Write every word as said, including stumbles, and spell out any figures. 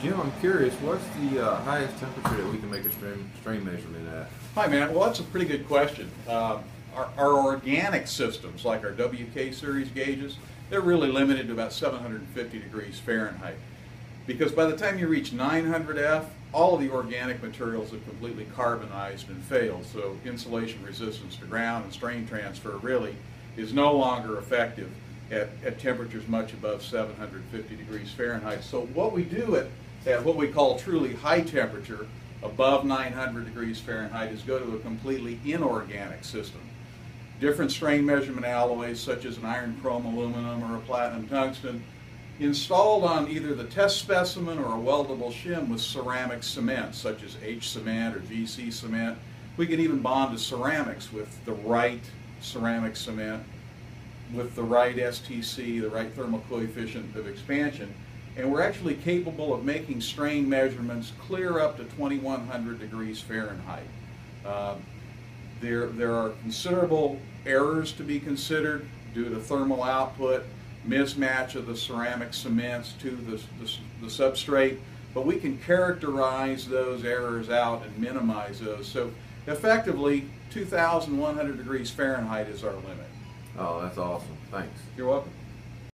Jim, I'm curious, what's the uh, highest temperature that we can make a strain, strain measurement at? Hi, man. Well, that's a pretty good question. Uh, our, our organic systems, like our W K series gauges, they're really limited to about seven hundred fifty degrees Fahrenheit. Because by the time you reach nine hundred F, all of the organic materials have completely carbonized and failed. So insulation resistance to ground and strain transfer really is no longer effective at, at temperatures much above seven hundred fifty degrees Fahrenheit. So what we do at, at what we call truly high temperature, above nine hundred degrees Fahrenheit, is go to a completely inorganic system. Different strain measurement alloys, such as an iron chrome aluminum or a platinum tungsten, installed on either the test specimen or a weldable shim with ceramic cement, such as H cement or G C cement. We can even bond to ceramics with the right ceramic cement, with the right S T C, the right thermal coefficient of expansion, and we're actually capable of making strain measurements clear up to twenty-one hundred degrees Fahrenheit. Uh, there, there are considerable errors to be considered due to thermal output, mismatch of the ceramic cements to the, the, the substrate, but we can characterize those errors out and minimize those. So effectively, two thousand one hundred degrees Fahrenheit is our limit. Oh, that's awesome. Thanks. You're welcome.